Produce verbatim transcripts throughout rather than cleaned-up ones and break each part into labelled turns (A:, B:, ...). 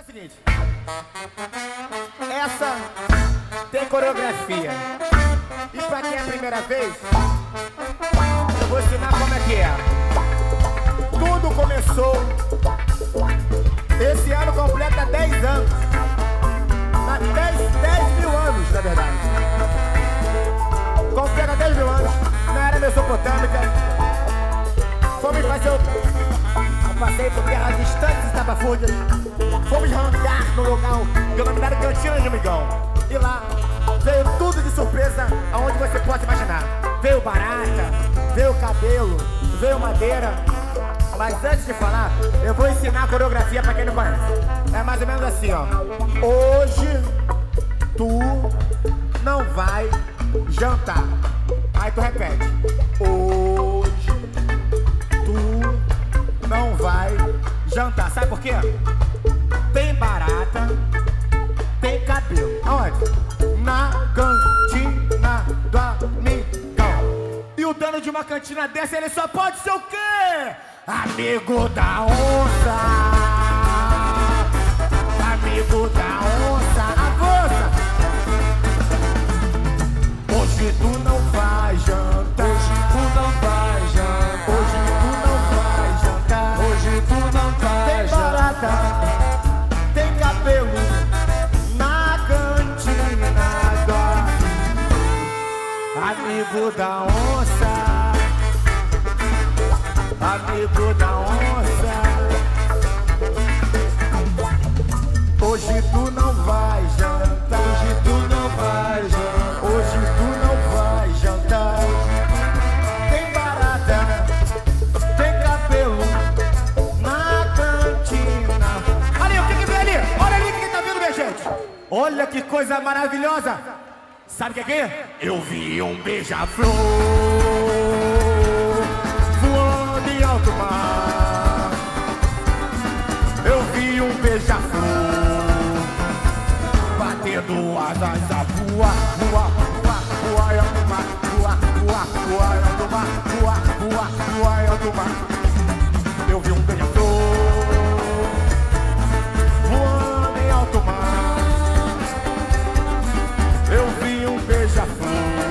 A: seguinte, essa tem coreografia. E pra quem é a primeira vez, eu vou ensinar como é que é. Tudo começou, esse ano completa dez anos. dez mil anos, na verdade. Completa dez mil anos, na era mesopotâmica. Fomos fazer o... Eu passei por terras distantes e estapafúrdias. Fomos rangar no local denominado Cantina de Migão. E lá veio tudo de surpresa aonde você pode imaginar. Veio barata, veio cabelo, veio madeira. Mas antes de falar, eu vou ensinar a coreografia pra quem não conhece. É mais ou menos assim, ó. Hoje tu não vai jantar. Aí tu repete. Hoje tu não vai jantar. Sabe por quê? Tem barata, tem cabelo. Aonde? Na cantina do amigão. E o dono de uma cantina dessa, ele só pode ser o quê? Amigo da onça. Amigo da onça. Avança. Hoje tu não vai jantar. Hoje tu não vai jantar. Hoje tu não vai jantar. Hoje tu não vai jantar. Tem barata, tem cabelo na cantina do amigo da onça. Amigo da onça. Hoje tu não vai jantar. Hoje tu não vai jantar. Hoje tu não vai jantar. Tem barata, tem cabelo na cantina. Ali, o que que vem ali? Olha ali o que que tá vindo, minha gente. Olha que coisa maravilhosa. Sabe o que é que é? Eu vi um beija-flor voando em alto mar. Eu vi um beija-flor batendo asas a voar, voar, voar, voar em alto mar, voar, voar, voar em alto mar, voar, voar, voar em alto mar. Eu vi um beija-flor voando em alto mar. Eu vi um beija-flor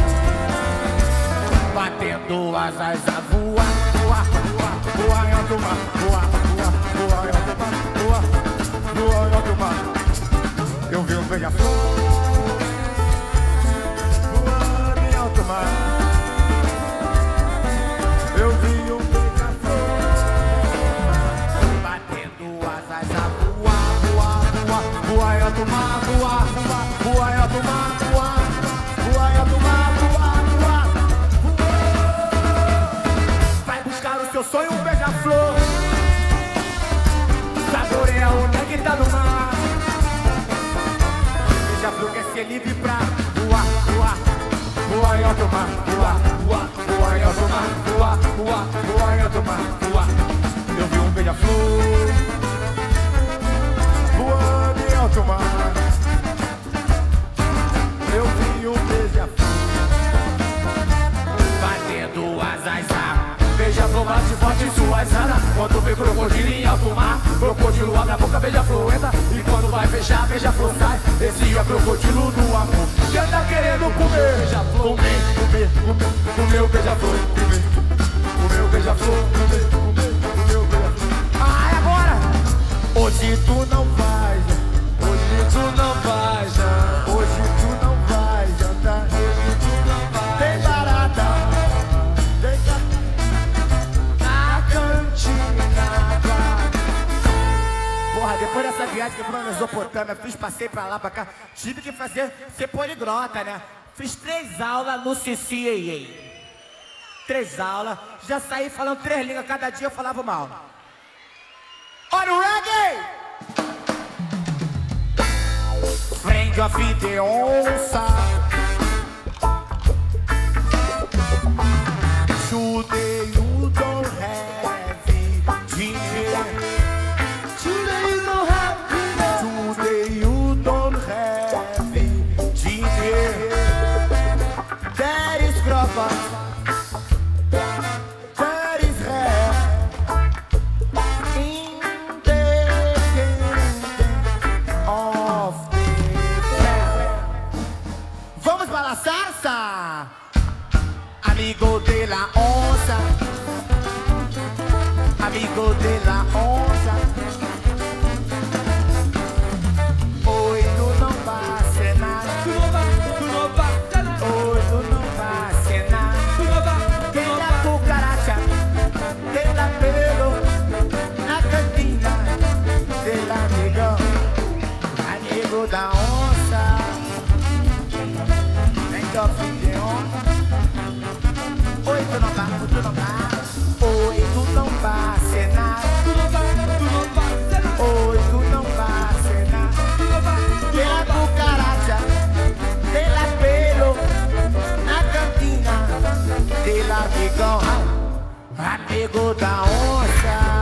A: batendo asas a voar, voar, voar, voar em alto mar, voar, voar, voar em alto mar, voar, voar em alto mar. Eu vi um beija-flor voando em alto mar. Eu vi um beija-flor batendo asas a voar, voar, voar, voar em alto mar, voar, voar, voar em alto mar, voar, voar em alto mar, voar, voar, voar. Vai buscar o seu sonho, um beija-flor. Saboreia o néctar do mar. Beija-flor quer ser livre pra voar, voar, voar em alto mar, voar, voar, voar em alto mar, voar, voar, voar em alto mar, voar. Eu vi um beija-flor voando em alto mar. Eu vi um beija-flor batendo asas a beija-flor bate forte em suas alas. Quando vê crocodilo em alto mar, crocodilo abre a boca, beija-flor entra. E quando vai fechar, beija-flor sai. Esse é o crocodilo do amor que anda querendo comer beija-flor. Comer, comer, comer, comer o beija-flor. Comer, comer o beija-flor. Comer, comer, comer o beija-flor. Ah, é agora! Hoje tu não vai, hoje tu não vai jantar. Hoje tu não vai jantar. Hoje tu não vai. Tem barata, tem cabelo na cantina. Porra, depois dessa viagem que eu fui na Mesopotâmia, fiz passeio pra lá, pra cá, tive que fazer ser poliglota, né? Fiz três aulas no C C A A. Três aulas, já saí falando três línguas, cada dia eu falava uma aula. Olha o reggae! Friend of the onça. Today you don't have dinheiro. Today you don't have dinheiro. Today you don't have dinheiro. That is proper. That is rare. amigo da onça. Vem que eu fiz de onça. Oi, tu não vai, tu não vai. Oi, tu não vai ser nada. Oi, tu não vai ser nada. Pela cucaracha, pela pelo, na cantina, pela amigão, amigo da onça.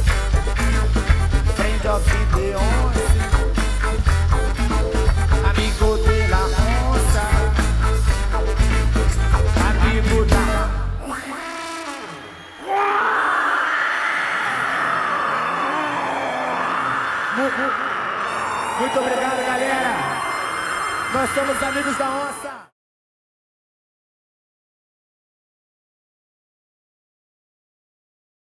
A: Friend of the onça. Amigo dela onça. Amigo da... Muito obrigado, galera. Nós somos amigos da onça.